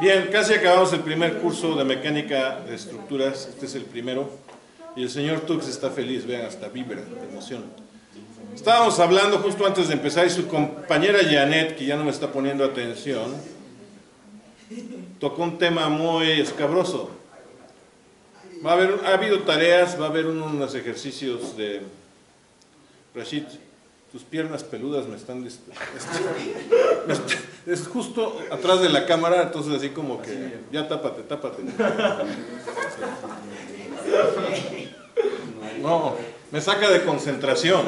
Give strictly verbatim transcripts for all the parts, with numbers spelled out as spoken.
Bien, casi acabamos el primer curso de mecánica de estructuras, este es el primero, y el señor Tux está feliz, vean, hasta vibra de emoción. Estábamos hablando justo antes de empezar y su compañera Janet, que ya no me está poniendo atención, tocó un tema muy escabroso. Va a haber, ha habido tareas, va a haber unos ejercicios de... Rashid, tus piernas peludas me están... Dist... Es justo atrás de la cámara, entonces así como que... Ya tápate, tápate. No, me saca de concentración.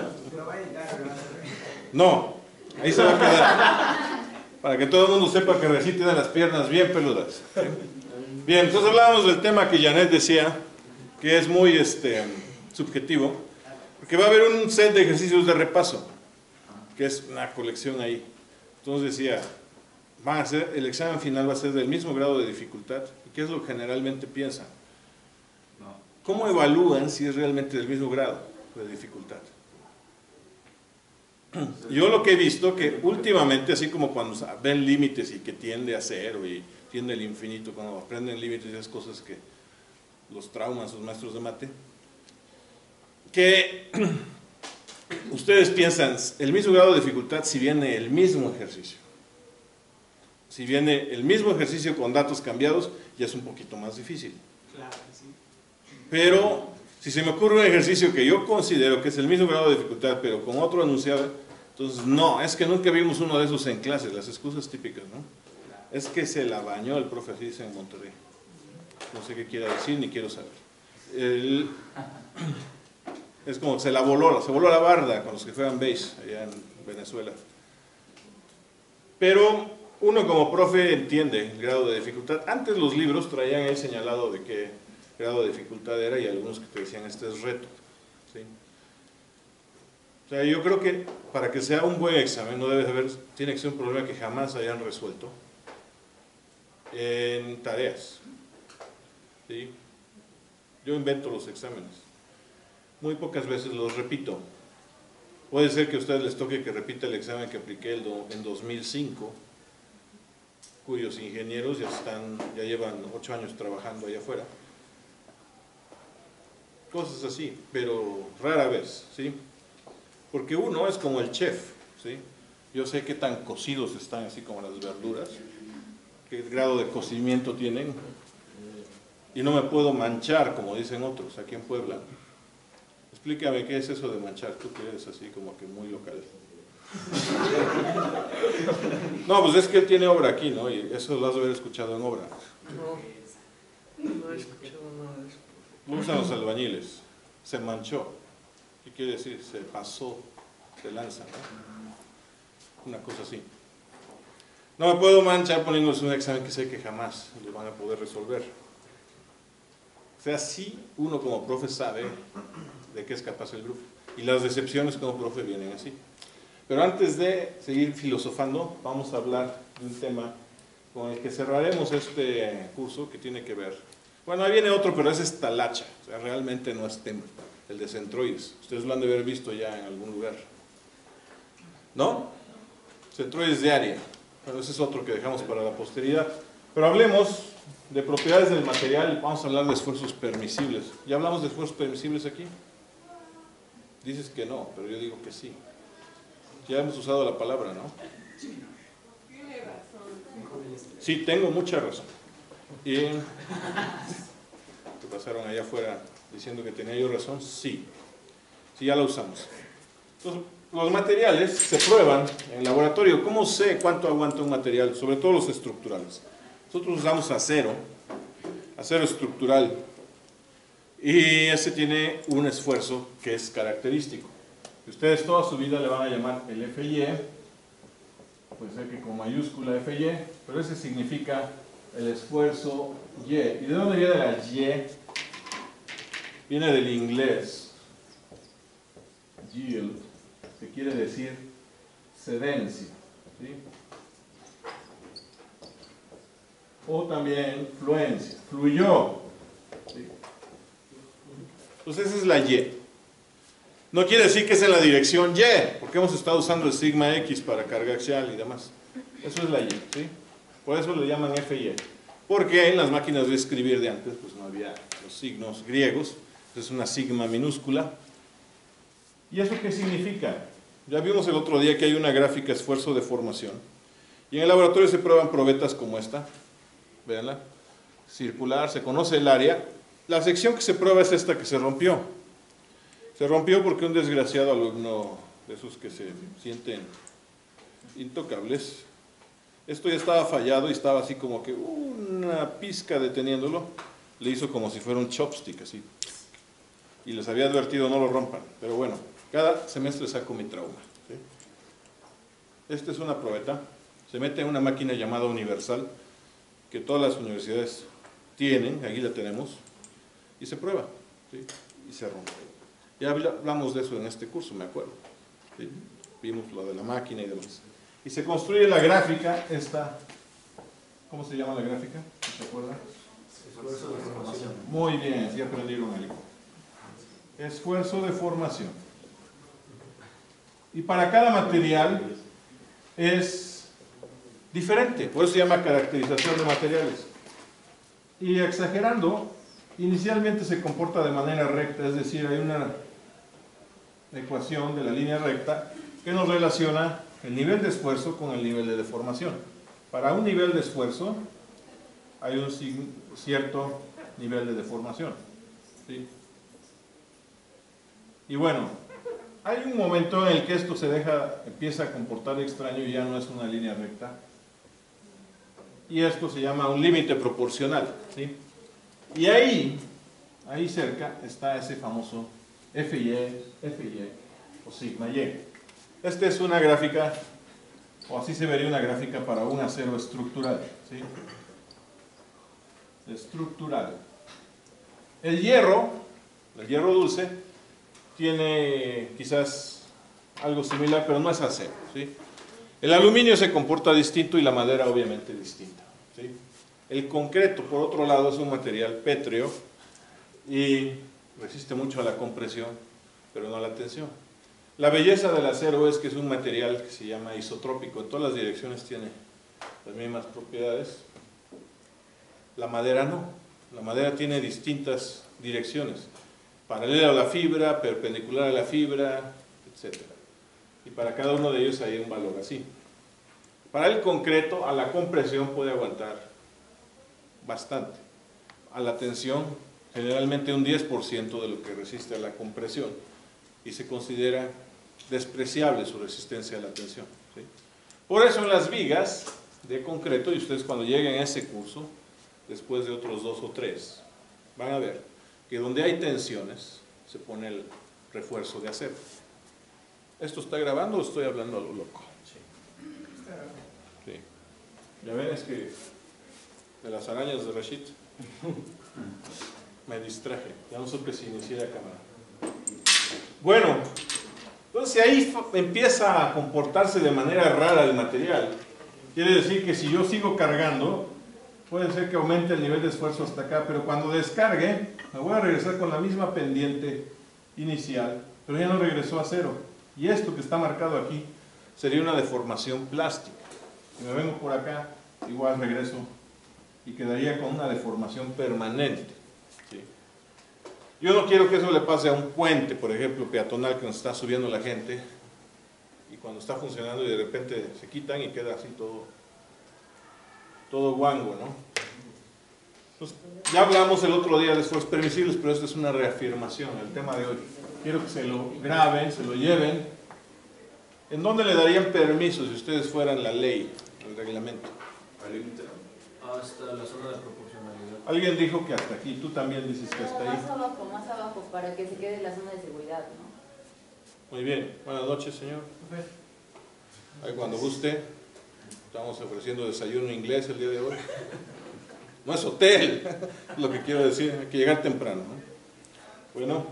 No, ahí se va a quedar. Para que todo el mundo sepa que Rashid tiene las piernas bien peludas. ¿Sí? Bien, entonces hablábamos del tema que Janet decía, que es muy este, subjetivo, porque va a haber un set de ejercicios de repaso, que es una colección ahí. Entonces decía, van a ser, el examen final va a ser del mismo grado de dificultad. ¿Y qué es lo que generalmente piensan? ¿Cómo evalúan si es realmente del mismo grado de dificultad? Yo lo que he visto que últimamente, así como cuando ven límites y que tiende a cero y tiende al infinito, cuando aprenden límites y esas cosas que los trauman sus maestros de mate, que ustedes piensan el mismo grado de dificultad si viene el mismo ejercicio. Si viene el mismo ejercicio con datos cambiados, ya es un poquito más difícil. Claro, sí. Pero si se me ocurre un ejercicio que yo considero que es el mismo grado de dificultad, pero con otro enunciado, entonces no, es que nunca vimos uno de esos en clases, las excusas típicas, ¿no? Es que se la bañó el profe, así dice en Monterrey. No sé qué quiera decir, ni quiero saber. El, es como se la voló, se voló la barda con los que juegan base allá en Venezuela. Pero uno como profe entiende el grado de dificultad. Antes los libros traían ahí señalado de qué grado de dificultad era y algunos que te decían este es reto. ¿Sí? O sea, yo creo que para que sea un buen examen no debe haber, tiene que ser un problema que jamás hayan resuelto en tareas. ¿Sí? Yo invento los exámenes. Muy pocas veces los repito. Puede ser que a ustedes les toque que repita el examen que apliqué en dos mil cinco, cuyos ingenieros ya, están, ya llevan ocho años trabajando allá afuera. Cosas así, pero rara vez, ¿sí? Porque uno es como el chef, ¿sí? Yo sé qué tan cocidos están, así como las verduras, qué grado de cocimiento tienen, y no me puedo manchar, como dicen otros, aquí en Puebla. Explícame qué es eso de manchar, tú que eres así como que muy local. No, pues es que él tiene obra aquí, ¿no? Y eso lo has de haber escuchado en obra. No, no he escuchado nada de eso. Lo usan los albañiles. Se manchó. ¿Qué quiere decir? Se pasó de lanza, ¿no? Una cosa así. No me puedo manchar poniéndose un examen que sé que jamás lo van a poder resolver. O sea, sí uno como profe sabe de qué es capaz el grupo. Y las decepciones como profe vienen así. Pero antes de seguir filosofando, vamos a hablar de un tema con el que cerraremos este curso que tiene que ver. Bueno, ahí viene otro, pero ese es talacha. O sea, realmente no es tema. El de centroides. Ustedes lo han de haber visto ya en algún lugar. ¿No? Centroides de área. Bueno, ese es otro que dejamos para la posteridad. Pero hablemos de propiedades del material. Vamos a hablar de esfuerzos permisibles. ¿Ya hablamos de esfuerzos permisibles aquí? Dices que no, pero yo digo que sí. Ya hemos usado la palabra, ¿no? Tiene razón. Sí, tengo mucha razón. ¿Y qué pasaron allá afuera diciendo que tenía yo razón? Sí. Sí, ya la usamos. Entonces, los materiales se prueban en laboratorio. ¿Cómo sé cuánto aguanta un material? Sobre todo los estructurales. Nosotros usamos acero, acero estructural. Y ese tiene un esfuerzo que es característico. Ustedes toda su vida le van a llamar el F Y E, puede ser que con mayúscula F Y E, pero ese significa el esfuerzo Y. ¿Y de dónde viene la Y? Viene del inglés, yield, que quiere decir cedencia, ¿sí? O también fluencia, fluyó, ¿sí? Entonces esa es la Y. No quiere decir que es en la dirección Y, porque hemos estado usando el sigma X para carga axial y demás. Eso es la Y, ¿sí? Por eso le llaman F y E. Porque en las máquinas de escribir de antes pues no había los signos griegos. Es una sigma minúscula. ¿Y eso qué significa? Ya vimos el otro día que hay una gráfica esfuerzo-deformación. Y en el laboratorio se prueban probetas como esta. Véanla. Circular, se conoce el área. La sección que se prueba es esta que se rompió. Se rompió porque un desgraciado alumno de esos que se sienten intocables, esto ya estaba fallado y estaba así como que una pizca deteniéndolo, le hizo como si fuera un chopstick así. Y les había advertido no lo rompan, pero bueno, cada semestre saco mi trauma. ¿Sí? Esta es una probeta, se mete en una máquina llamada universal, que todas las universidades tienen, aquí la tenemos, y se prueba, ¿sí? Y se rompe. Ya hablamos de eso en este curso, me acuerdo. ¿Sí? Vimos lo de la máquina y demás. Y se construye la gráfica, esta, ¿cómo se llama la gráfica? ¿Se acuerdan? Esfuerzo de formación. Muy bien, sí aprendieron algo. Esfuerzo de formación. Y para cada material es diferente, por eso se llama caracterización de materiales. Y exagerando, inicialmente se comporta de manera recta, es decir, hay una ecuación de la línea recta que nos relaciona el nivel de esfuerzo con el nivel de deformación. Para un nivel de esfuerzo hay un cierto nivel de deformación. ¿Sí? Y bueno, hay un momento en el que esto se deja, empieza a comportar extraño y ya no es una línea recta. Y esto se llama un límite proporcional. ¿Sí? Y ahí, ahí cerca está ese famoso F y E, F y E o sigma Y. Esta es una gráfica, o así se vería una gráfica para un acero estructural. ¿Sí? Estructural. El hierro, el hierro dulce, tiene quizás algo similar, pero no es acero. ¿Sí? El aluminio se comporta distinto y la madera obviamente distinta. ¿Sí? El concreto, por otro lado, es un material pétreo y resiste mucho a la compresión, pero no a la tensión. La belleza del acero es que es un material que se llama isotrópico, en todas las direcciones tiene las mismas propiedades. La madera no, la madera tiene distintas direcciones, paralela a la fibra, perpendicular a la fibra, etcétera. Y para cada uno de ellos hay un valor así. Para el concreto, a la compresión puede aguantar bastante. A la tensión, generalmente un diez por ciento de lo que resiste a la compresión. Y se considera despreciable su resistencia a la tensión. ¿Sí? Por eso en las vigas de concreto, y ustedes cuando lleguen a ese curso, después de otros dos o tres, van a ver que donde hay tensiones, se pone el refuerzo de acero. ¿Esto está grabando o estoy hablando a lo loco? Sí. Ya ven, es que de las arañas de Rashid me distraje, ya no supe si inicié la cámara. Bueno, entonces ahí empieza a comportarse de manera rara el material. Quiere decir que si yo sigo cargando, puede ser que aumente el nivel de esfuerzo hasta acá, pero cuando descargue, me voy a regresar con la misma pendiente inicial, pero ya no regresó a cero. Y esto que está marcado aquí sería una deformación plástica. Si me vengo por acá, igual regreso y quedaría con una deformación permanente. ¿Sí? Yo no quiero que eso le pase a un puente, por ejemplo, peatonal que nos está subiendo la gente y cuando está funcionando y de repente se quitan y queda así todo, todo guango, ¿no? Entonces, ya hablamos el otro día de esfuerzos permisibles, pero esto es una reafirmación, el tema de hoy. Quiero que se lo graben, se lo lleven. ¿En dónde le darían permiso si ustedes fueran la ley, el reglamento? Al límite. Hasta la zona de proporcionalidad. Alguien dijo que hasta aquí, tú también dices que hasta Más ahí. abajo, más abajo, para que se quede en la zona de seguridad, ¿no? Muy bien, buenas noches, señor. Ahí cuando guste, estamos ofreciendo desayuno inglés el día de hoy. No es hotel, es lo que quiero decir, hay que llegar temprano, ¿no? Bueno,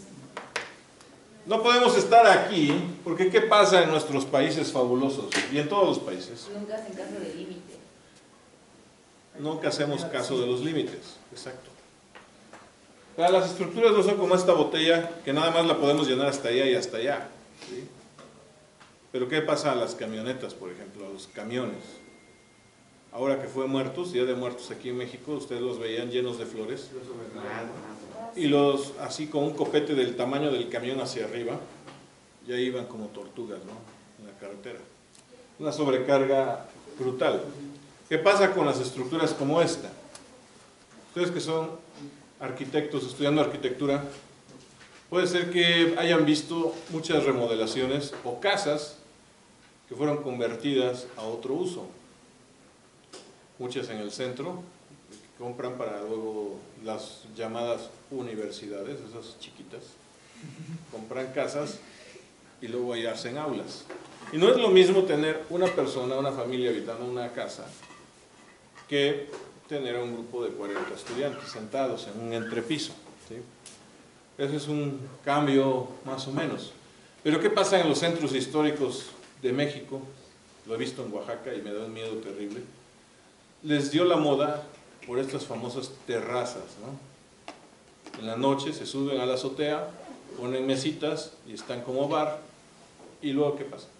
no podemos estar aquí, porque ¿qué pasa en nuestros países fabulosos? Y en todos los países. Nunca hacen caso de límite. Nunca hacemos caso de los límites, exacto. Para las estructuras no son como esta botella, que nada más la podemos llenar hasta allá y hasta allá. ¿Sí? Pero ¿qué pasa a las camionetas, por ejemplo, a los camiones? ahora que fue Muertos, Día de Muertos aquí en México, ustedes los veían llenos de flores, y los, así con un copete del tamaño del camión hacia arriba, ya iban como tortugas, ¿no?, en la carretera. Una sobrecarga brutal. ¿Qué pasa con las estructuras como esta? Ustedes que son arquitectos, estudiando arquitectura, puede ser que hayan visto muchas remodelaciones o casas que fueron convertidas a otro uso. Muchas en el centro, que compran para luego las llamadas universidades, esas chiquitas, compran casas y luego ahí hacen aulas. Y no es lo mismo tener una persona, una familia habitando una casa, que tener un grupo de cuarenta estudiantes sentados en un entrepiso, ¿sí? Ese es un cambio más o menos. Pero ¿qué pasa en los centros históricos de México? Lo he visto en Oaxaca y me da un miedo terrible. Les dio la moda por estas famosas terrazas, ¿no? En la noche se suben a la azotea, ponen mesitas y están como bar. ¿Y luego qué pasa?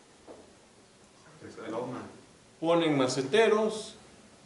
Ponen maceteros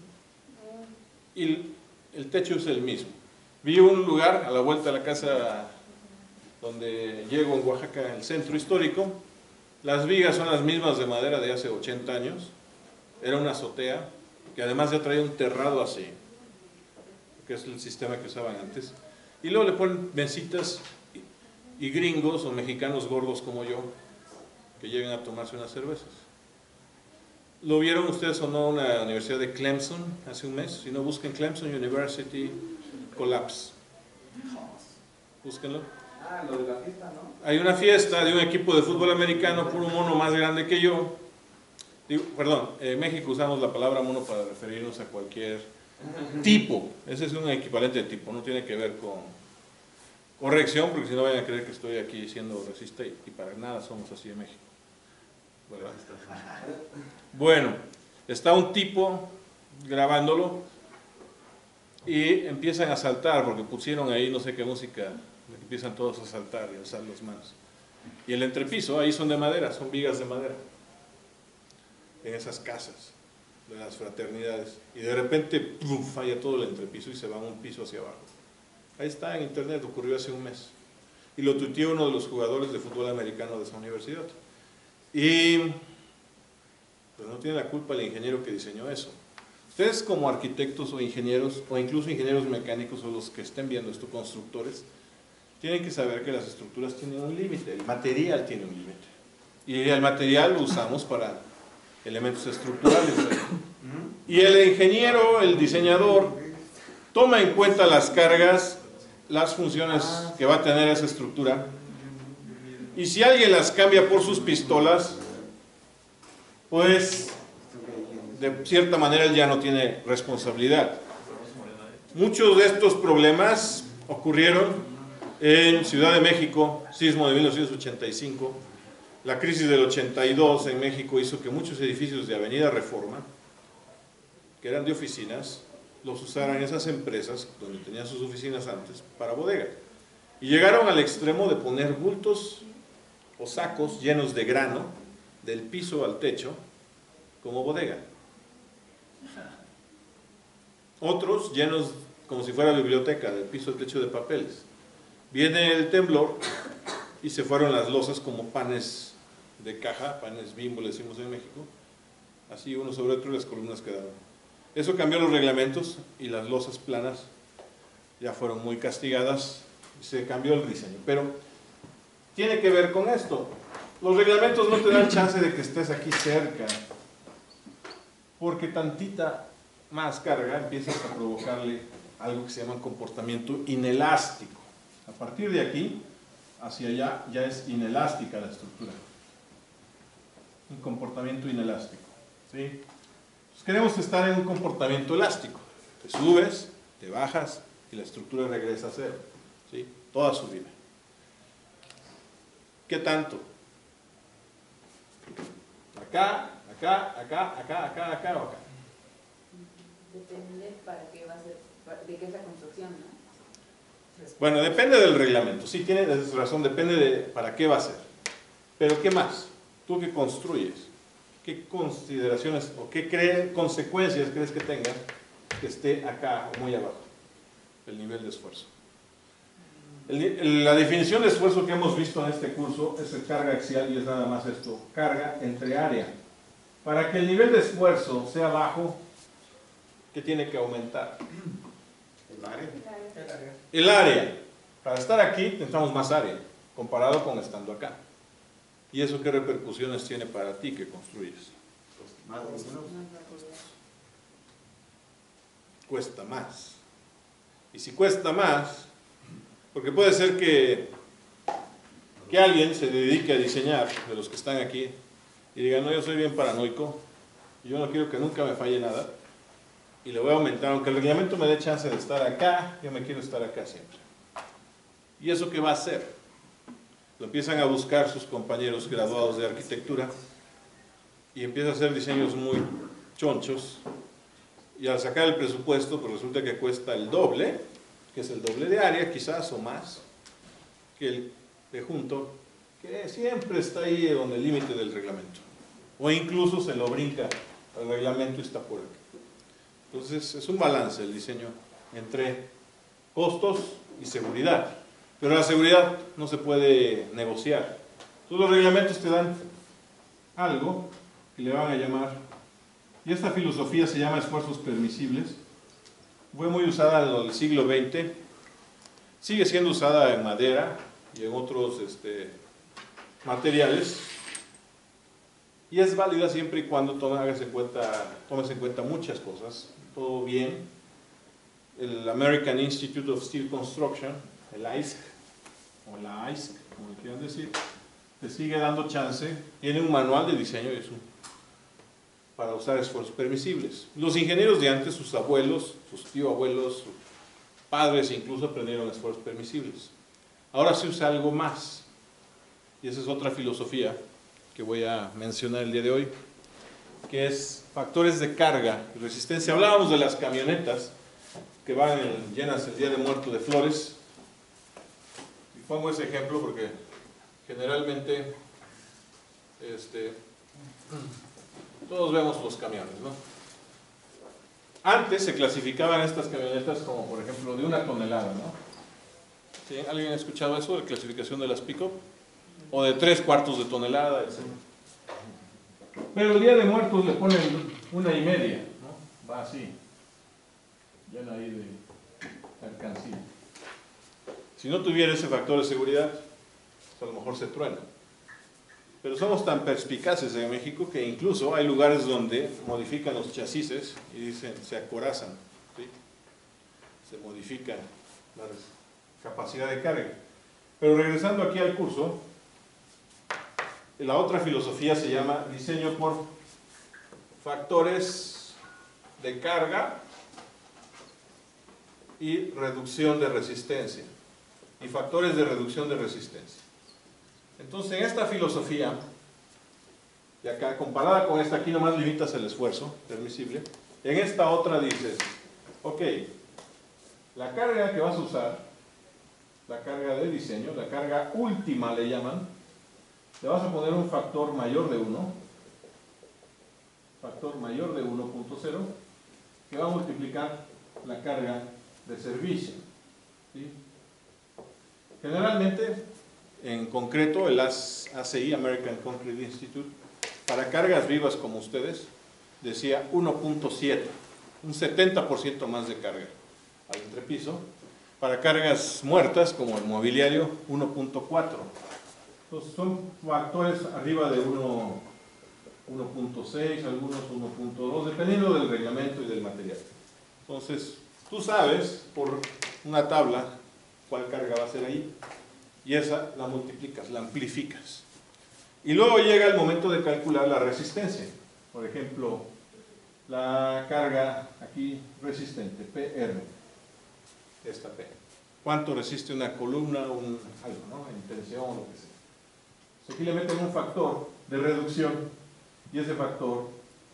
y el techo es el mismo. Vi un lugar a la vuelta de la casa donde llego en Oaxaca, en el centro histórico. Las vigas son las mismas de madera de hace ochenta años. Era una azotea que además ya traía un terrado así, que es el sistema que usaban antes. Y luego le ponen mesitas y gringos o mexicanos gordos como yo que lleguen a tomarse unas cervezas. ¿Lo vieron ustedes o no una universidad de Clemson hace un mes? Si no, busquen Clemson University Collapse. Búsquenlo. Ah, lo de la fiesta, ¿no? Hay una fiesta de un equipo de fútbol americano por un mono más grande que yo. Digo, perdón, en México usamos la palabra mono para referirnos a cualquier tipo. Ese es un equivalente de tipo, no tiene que ver con corrección, porque si no vayan a creer que estoy aquí siendo racista y, y para nada somos así en México. ¿Verdad? Bueno, está un tipo grabándolo y empiezan a saltar porque pusieron ahí no sé qué música, empiezan todos a saltar y a alzar las manos. Y el entrepiso, ahí son de madera, son vigas de madera, en esas casas de las fraternidades. Y de repente ¡pum!, falla todo el entrepiso y se va un piso hacia abajo. Ahí está en internet, ocurrió hace un mes. Y lo tuiteó uno de los jugadores de fútbol americano de esa universidad. Y pues no tiene la culpa el ingeniero que diseñó eso. Ustedes como arquitectos o ingenieros, o incluso ingenieros mecánicos, o los que estén viendo esto, constructores, tienen que saber que las estructuras tienen un límite, el material tiene un límite. Y el material lo usamos para elementos estructurales. Y el ingeniero, el diseñador, toma en cuenta las cargas, las funciones que va a tener esa estructura. Y si alguien las cambia por sus pistolas, pues de cierta manera él ya no tiene responsabilidad. Muchos de estos problemas ocurrieron en Ciudad de México, sismo de mil novecientos ochenta y cinco. La crisis del ochenta y dos en México hizo que muchos edificios de Avenida Reforma, que eran de oficinas, los usaran esas empresas, donde tenían sus oficinas antes, para bodegas. Y llegaron al extremo de poner bultos o sacos llenos de grano, del piso al techo, como bodega. Otros llenos, como si fuera biblioteca, del piso al techo de papeles. Viene el temblor y se fueron las losas como panes de caja, panes Bimbo, le decimos en México, así uno sobre otro y las columnas quedaron. Eso cambió los reglamentos y las losas planas ya fueron muy castigadas y se cambió el diseño. Pero tiene que ver con esto. Los reglamentos no te dan chance de que estés aquí cerca, porque tantita más carga empiezas a provocarle algo que se llama comportamiento inelástico. A partir de aquí hacia allá ya es inelástica la estructura. Un comportamiento inelástico, ¿sí? Pues queremos estar en un comportamiento elástico. Te subes, te bajas y la estructura regresa a cero, ¿sí? Toda su vida. ¿Qué tanto? Acá, acá, acá, acá, acá, acá o acá. Depende para qué va a ser, de qué es la construcción, ¿no? Bueno, depende del reglamento. Sí, tienes razón, depende de para qué va a ser. Pero ¿qué más? Tú que construyes, qué consideraciones o qué cree, consecuencias crees que tenga que esté acá o muy abajo, el nivel de esfuerzo. El, el, la definición de esfuerzo que hemos visto en este curso es el carga axial y es nada más esto, carga entre área. Para que el nivel de esfuerzo sea bajo, ¿qué tiene que aumentar? El área. El área. Para estar aquí necesitamos más área, comparado con estando acá. ¿Y eso qué repercusiones tiene para ti que construyes? Más o menos. Cuesta más. Y si cuesta más, porque puede ser que, que alguien se dedique a diseñar, de los que están aquí, y diga, no, yo soy bien paranoico, y yo no quiero que nunca me falle nada, y le voy a aumentar, aunque el reglamento me dé chance de estar acá, yo me quiero estar acá siempre. ¿Y eso qué va a hacer? Lo empiezan a buscar sus compañeros graduados de arquitectura, y empieza a hacer diseños muy chonchos, y al sacar el presupuesto, pues resulta que cuesta el doble, que es el doble de área quizás o más, que el de junto, que siempre está ahí donde el límite del reglamento, o incluso se lo brinca al reglamento y está por aquí. Entonces es un balance el diseño entre costos y seguridad, pero la seguridad no se puede negociar. Entonces los reglamentos te dan algo que le van a llamar, y esta filosofía se llama esfuerzos permisibles. Fue muy usada en el siglo veinte, sigue siendo usada en madera y en otros este, materiales, y es válida siempre y cuando tomes en cuenta, tomes en cuenta muchas cosas, todo bien. El American Institute of Steel Construction, el I S C, o la I S C, como le quieran decir, te sigue dando chance, tiene un manual de diseño y es un para usar esfuerzos permisibles. Los ingenieros de antes, sus abuelos, sus tío abuelos, sus padres incluso aprendieron esfuerzos permisibles. Ahora se usa algo más, y esa es otra filosofía que voy a mencionar el día de hoy, que es factores de carga y resistencia. Hablábamos de las camionetas que van en, llenas el Día de Muerto de flores, y pongo ese ejemplo porque generalmente este, todos vemos los camiones, ¿no? Antes se clasificaban estas camionetas como, por ejemplo, de una tonelada, ¿no? ¿Sí? ¿Alguien ha escuchado eso, de clasificación de las pick-up? O de tres cuartos de tonelada, etcétera. Pero el Día de Muertos le ponen una y media, ¿no? Va así, llena ahí de mercancía. Si no tuviera ese factor de seguridad, pues a lo mejor se truena. Pero somos tan perspicaces en México que incluso hay lugares donde modifican los chasis y dicen, se acorazan, ¿sí? Se modifica la capacidad de carga. Pero regresando aquí al curso, la otra filosofía se llama diseño por factores de carga y reducción de resistencia. Y factores de reducción de resistencia. Entonces, en esta filosofía, y acá comparada con esta, aquí nomás limitas el esfuerzo permisible, en esta otra dices, ok, la carga que vas a usar, la carga de diseño, la carga última le llaman, le vas a poner un factor mayor de uno, factor mayor de uno punto cero, que va a multiplicar la carga de servicio, ¿sí? Generalmente, en concreto, el A C I, American Concrete Institute, para cargas vivas como ustedes, decía uno punto siete, un setenta por ciento más de carga al entrepiso. Para cargas muertas, como el mobiliario, uno punto cuatro. Entonces, son factores arriba de uno punto seis, algunos uno punto dos, dependiendo del reglamento y del material. Entonces, tú sabes, por una tabla, cuál carga va a ser ahí. Y esa la multiplicas, la amplificas. Y luego llega el momento de calcular la resistencia. Por ejemplo, la carga aquí resistente, P R. Esta P. ¿Cuánto resiste una columna, un, algo, ¿no? En tensión o lo que sea. Entonces aquí le meten un factor de reducción y ese factor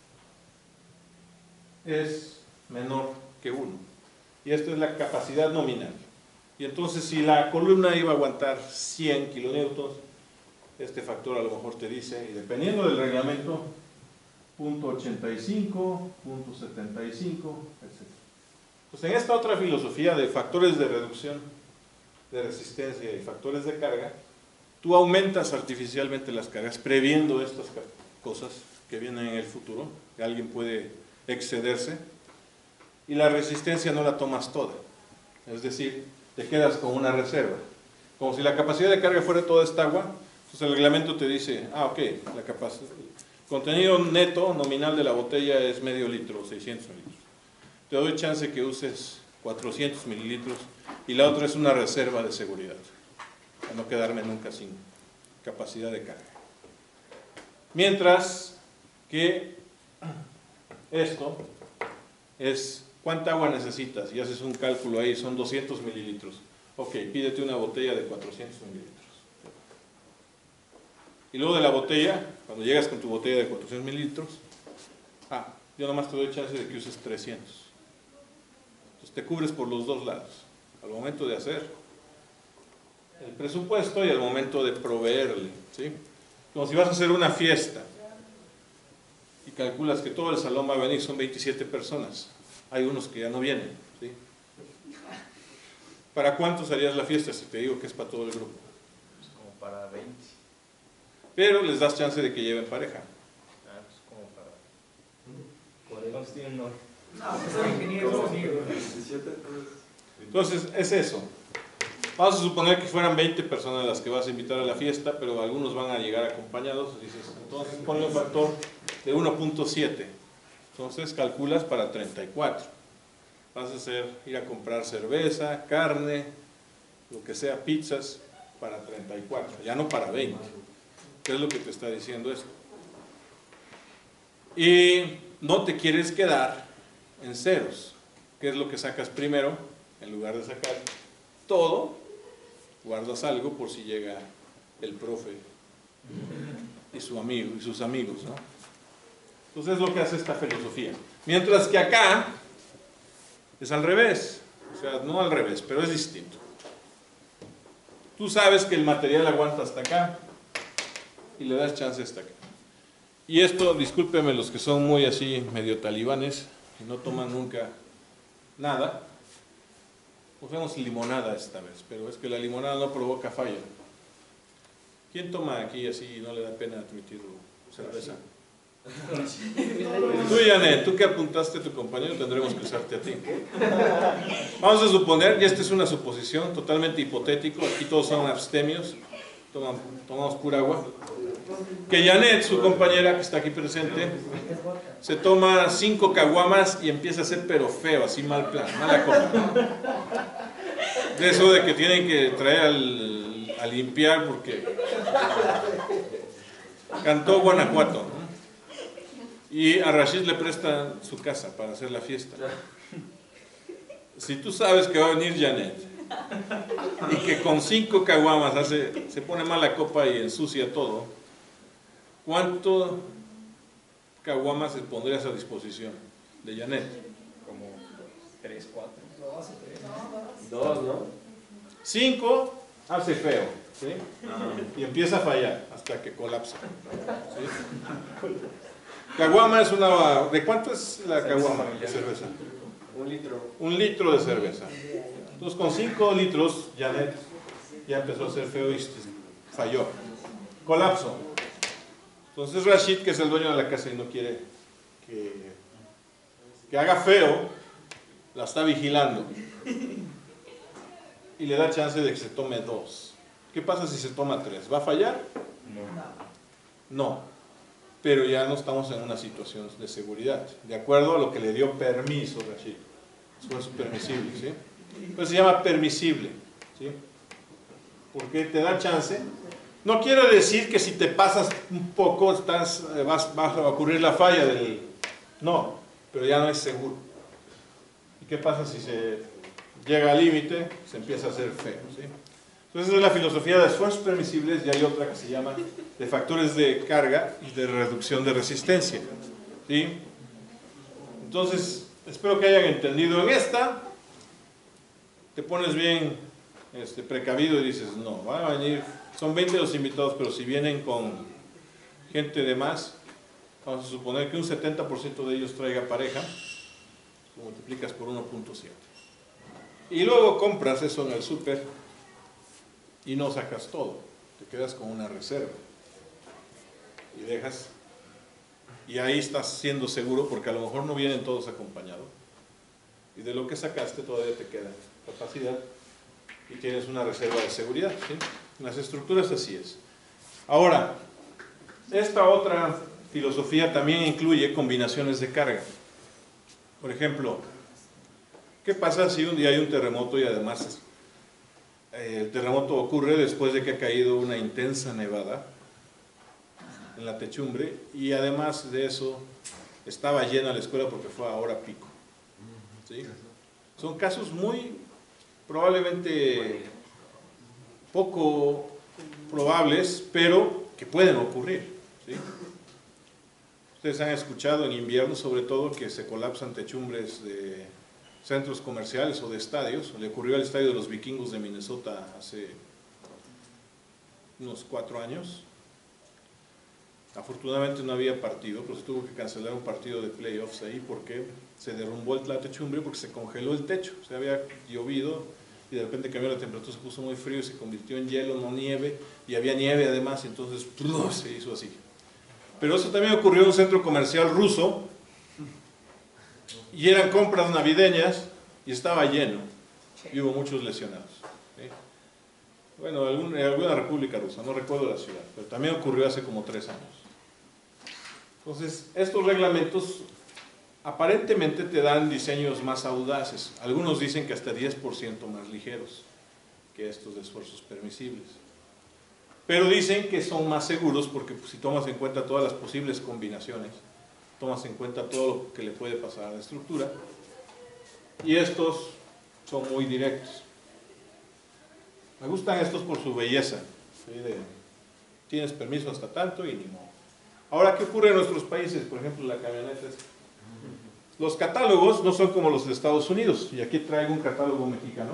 es menor que uno. Y esto es la capacidad nominal. Y entonces si la columna iba a aguantar cien kilonewtons, este factor a lo mejor te dice, y dependiendo del reglamento, punto ochenta y cinco, punto setenta y cinco, etcétera. Pues en esta otra filosofía de factores de reducción de resistencia y factores de carga, tú aumentas artificialmente las cargas previendo estas cosas que vienen en el futuro, que alguien puede excederse, y la resistencia no la tomas toda, es decir, te quedas con una reserva, como si la capacidad de carga fuera toda esta agua. Entonces el reglamento te dice, ah, ok, la capacidad, el contenido neto nominal de la botella es medio litro, seiscientos mililitros. Te doy chance que uses cuatrocientos mililitros y la otra es una reserva de seguridad, para no quedarme nunca sin capacidad de carga. Mientras que esto es cuánta agua necesitas y haces un cálculo ahí, son doscientos mililitros. Ok, pídete una botella de cuatrocientos mililitros. Y luego de la botella, cuando llegas con tu botella de cuatrocientos mililitros, ah, yo nomás te doy chance de que uses trescientos. Entonces te cubres por los dos lados, al momento de hacer el presupuesto y al momento de proveerle, ¿sí? Como si vas a hacer una fiesta y calculas que todo el salón va a venir, son veintisiete personas, hay unos que ya no vienen, ¿sí? ¿Para cuántos harías la fiesta si te digo que es para todo el grupo? Pues como para veinte. Pero les das chance de que lleven pareja. Ah, pues como para... ¿Cuántos tienen hoy? No, pues soy ingeniero, amigo. Entonces, es eso. Vamos a suponer que fueran veinte personas las que vas a invitar a la fiesta, pero algunos van a llegar acompañados, dices, entonces ponle un factor de uno punto siete. Entonces calculas para treinta y cuatro. Vas a hacer, ir a comprar cerveza, carne, lo que sea, pizzas, para treinta y cuatro, ya no para veinte. ¿Qué es lo que te está diciendo esto? Y no te quieres quedar en ceros. ¿Qué es lo que sacas primero? En lugar de sacar todo, guardas algo por si llega el profe y su amigo y sus amigos, ¿no? Entonces es lo que hace esta filosofía. Mientras que acá es al revés, o sea, no al revés, pero es distinto. Tú sabes que el material aguanta hasta acá y le das chance hasta acá. Y esto, discúlpenme los que son muy así, medio talibanes, y no toman nunca nada, usamos limonada esta vez, pero es que la limonada no provoca falla. ¿Quién toma aquí así y no le da pena admitirlo? Cerveza. Tú, Janet, tú que apuntaste a tu compañero, tendremos que usarte a ti. Vamos a suponer, y esta es una suposición totalmente hipotético, aquí todos son abstemios, tomamos, tomamos pura agua, que Janet, su compañera que está aquí presente, se toma cinco caguamas y empieza a ser pero feo, así mal plan, mala copa. De eso de que tienen que traer al, a limpiar porque cantó Guanajuato, ¿no? Y a Rashid le prestan su casa para hacer la fiesta. Si tú sabes que va a venir Janet y que con cinco caguamas hace, se pone mala copa y ensucia todo, ¿cuánto caguamas le pondrías a disposición de Janet? Como tres, cuatro. Dos o tres. Dos, ¿no? Cinco hace feo, ¿sí? Y empieza a fallar hasta que colapsa, ¿sí? Caguama es una... ¿De cuánto es la caguama de cerveza? Un litro. Un litro de cerveza. Entonces con cinco litros, Janet ya empezó a ser feo y falló. Colapso. Entonces Rashid, que es el dueño de la casa y no quiere que, que haga feo, la está vigilando. Y le da chance de que se tome dos. ¿Qué pasa si se toma tres? ¿Va a fallar? No. No. Pero ya no estamos en una situación de seguridad, de acuerdo a lo que le dio permiso Rashid. Esfuerzo permisible, ¿sí? Pues se llama permisible, ¿sí? Porque te da chance. No quiere decir que si te pasas un poco estás, vas, vas a ocurrir la falla del... No, pero ya no es seguro. ¿Y qué pasa si se llega al límite? Se empieza a hacer feo, ¿sí? Entonces esa es la filosofía de esfuerzos permisibles y hay otra que se llama de factores de carga y de reducción de resistencia, ¿sí? Entonces, espero que hayan entendido. En esta, te pones bien este, precavido y dices, no, van a venir, son veinte los invitados, pero si vienen con gente de más, vamos a suponer que un setenta por ciento de ellos traiga pareja, lo multiplicas por uno punto siete. Y luego compras eso en el súper y no sacas todo, te quedas con una reserva. Y dejas, y ahí estás siendo seguro porque a lo mejor no vienen todos acompañados. Y de lo que sacaste todavía te queda capacidad y tienes una reserva de seguridad, ¿sí? En las estructuras así es. Ahora, esta otra filosofía también incluye combinaciones de carga. Por ejemplo, ¿qué pasa si un día hay un terremoto y además eh, el terremoto ocurre después de que ha caído una intensa nevada en la techumbre y además de eso estaba llena la escuela porque fue a hora pico? ¿Sí? Son casos muy probablemente poco probables, pero que pueden ocurrir, ¿sí? Ustedes han escuchado en invierno sobre todo que se colapsan techumbres de centros comerciales o de estadios. Le ocurrió al estadio de los Vikingos de Minnesota hace unos cuatro años. Afortunadamente no había partido, pero se tuvo que cancelar un partido de playoffs ahí porque se derrumbó la techumbre, porque se congeló el techo. O sea, había llovido y de repente cambió la temperatura, se puso muy frío y se convirtió en hielo, no nieve, y había nieve además, y entonces ¡plum!, se hizo así. Pero eso también ocurrió en un centro comercial ruso, y eran compras navideñas, y estaba lleno, y hubo muchos lesionados, ¿sí? Bueno, en alguna república rusa, no recuerdo la ciudad, pero también ocurrió hace como tres años. Entonces, estos reglamentos aparentemente te dan diseños más audaces. Algunos dicen que hasta diez por ciento más ligeros que estos de esfuerzos permisibles. Pero dicen que son más seguros porque pues, si tomas en cuenta todas las posibles combinaciones, tomas en cuenta todo lo que le puede pasar a la estructura, y estos son muy directos. Me gustan estos por su belleza, ¿sí? De, tienes permiso hasta tanto y ni modo. Ahora, ¿qué ocurre en nuestros países? Por ejemplo, la camioneta esta. Los catálogos no son como los de Estados Unidos, y aquí traigo un catálogo mexicano.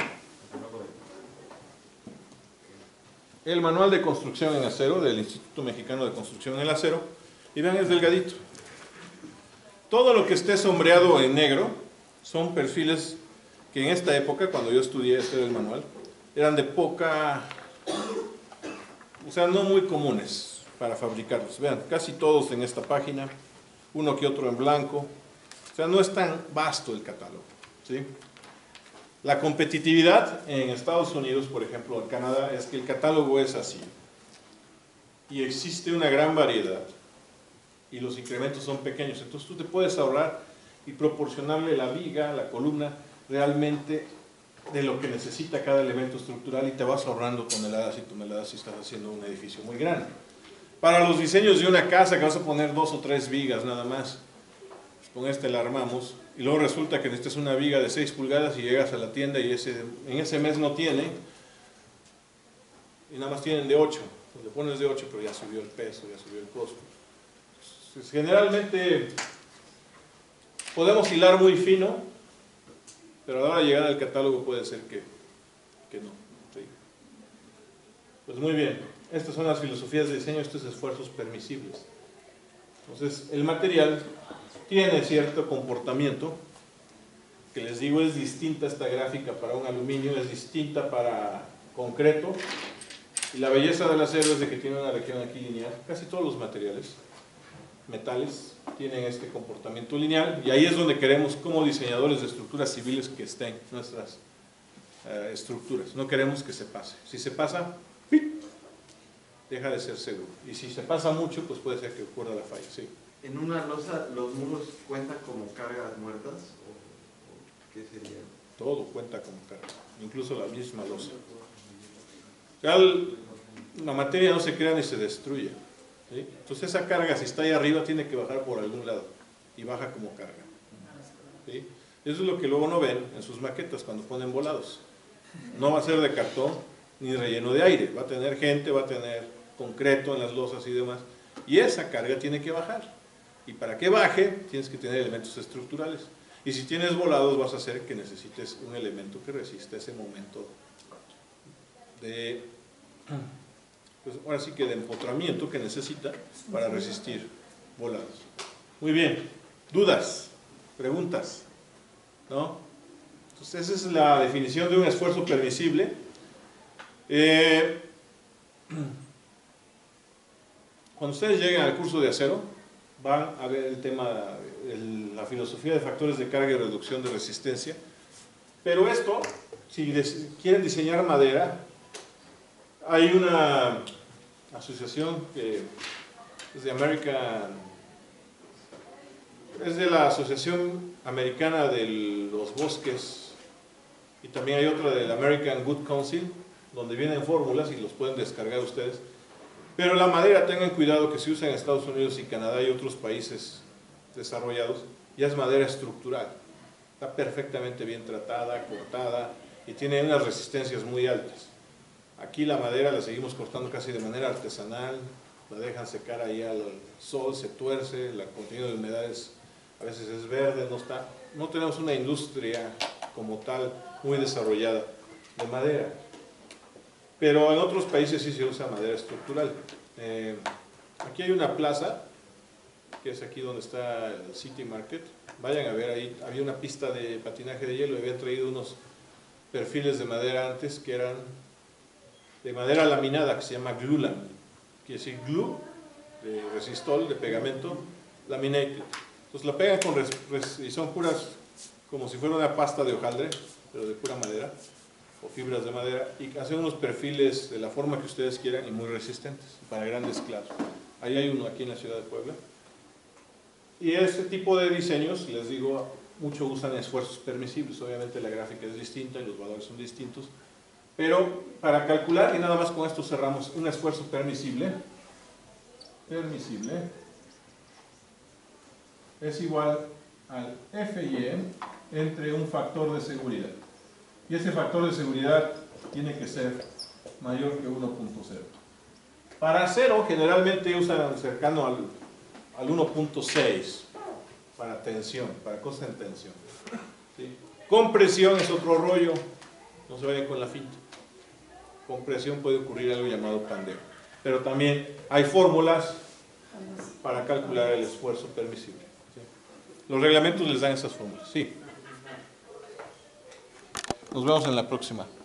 El manual de construcción en acero del Instituto Mexicano de Construcción en el Acero, y vean, es delgadito. Todo lo que esté sombreado en negro son perfiles que en esta época, cuando yo estudié, este era el manual, eran de poca, o sea, no muy comunes para fabricarlos. Vean, casi todos en esta página, uno que otro en blanco. O sea, no es tan vasto el catálogo, ¿sí? La competitividad en Estados Unidos, por ejemplo, en Canadá, es que el catálogo es así. Y existe una gran variedad. Y los incrementos son pequeños. Entonces tú te puedes ahorrar y proporcionarle la viga, la columna, realmente de lo que necesita cada elemento estructural, y te vas ahorrando toneladas y toneladas si estás haciendo un edificio muy grande. Para los diseños de una casa que vas a poner dos o tres vigas nada más, con este la armamos, y luego resulta que necesitas una viga de seis pulgadas y llegas a la tienda y ese, en ese mes no tiene, y nada más tienen de ocho, pues le pones de ocho, pero ya subió el peso, ya subió el costo. Pues generalmente podemos hilar muy fino, pero a la hora de llegar al catálogo puede ser que, que no, ¿sí? Pues muy bien, estas son las filosofías de diseño, estos esfuerzos permisibles. Entonces, el material tiene cierto comportamiento, que les digo es distinta esta gráfica para un aluminio, es distinta para concreto, y la belleza del acero es de que tiene una región aquí lineal. Casi todos los materiales, metales, tienen este comportamiento lineal, y ahí es donde queremos como diseñadores de estructuras civiles que estén nuestras uh, estructuras. No queremos que se pase. Si se pasa, ¡pip!, deja de ser seguro, y si se pasa mucho, pues puede ser que ocurra la falla, ¿sí? ¿En una losa los muros cuentan como cargas muertas? ¿O, o qué sería? Todo cuenta como carga, incluso la misma losa. Real, la materia no se crea ni se destruye, ¿sí? Entonces esa carga, si está ahí arriba, tiene que bajar por algún lado, y baja como carga, ¿sí? Eso es lo que luego no ven en sus maquetas cuando ponen volados. No va a ser de cartón ni relleno de aire, va a tener gente, va a tener concreto en las losas y demás, y esa carga tiene que bajar. Y para que baje, tienes que tener elementos estructurales. Y si tienes volados, vas a hacer que necesites un elemento que resista ese momento de, pues ahora sí que de empotramiento que necesita para resistir volados. Muy bien. ¿Dudas? ¿Preguntas? ¿No? Entonces, esa es la definición de un esfuerzo permisible. Eh, cuando ustedes lleguen al curso de acero, van a ver el tema, el, la filosofía de factores de carga y reducción de resistencia. Pero esto, si quieren diseñar madera, hay una asociación que es de American, es de la Asociación Americana de los Bosques, y también hay otra del American Wood Council, donde vienen fórmulas y los pueden descargar ustedes. Pero la madera, tengan cuidado que se usa en Estados Unidos y Canadá y otros países desarrollados, ya es madera estructural. Está perfectamente bien tratada, cortada y tiene unas resistencias muy altas. Aquí la madera la seguimos cortando casi de manera artesanal, la dejan secar ahí al sol, se tuerce, el contenido de humedad es, a veces es verde, no, está, no tenemos una industria como tal muy desarrollada de madera. Pero en otros países sí se usa madera estructural. Eh, aquí hay una plaza, que es aquí donde está el City Market. Vayan a ver ahí, había una pista de patinaje de hielo y habían traído unos perfiles de madera antes que eran de madera laminada, que se llama glue lam. Quiere decir glue, de resistol, de pegamento, laminated. Entonces la pegan con res, res, y son puras, como si fuera una pasta de hojaldre, pero de pura madera, o fibras de madera, y hacen unos perfiles de la forma que ustedes quieran y muy resistentes, para grandes claros. Ahí hay uno aquí en la ciudad de Puebla. Y este tipo de diseños, les digo, mucho usan esfuerzos permisibles. Obviamente la gráfica es distinta y los valores son distintos, pero para calcular, y nada más con esto cerramos, un esfuerzo permisible, permisible es igual al F I E entre un factor de seguridad. Y ese factor de seguridad tiene que ser mayor que uno punto cero. Para cero generalmente usan cercano al, al uno punto seis para tensión, para cosas en tensión. ¿Sí? Compresión es otro rollo, no se vayan con la finta. Compresión puede ocurrir algo llamado pandeo. Pero también hay fórmulas para calcular el esfuerzo permisible. ¿Sí? Los reglamentos les dan esas fórmulas. Sí. Nos vemos en la próxima.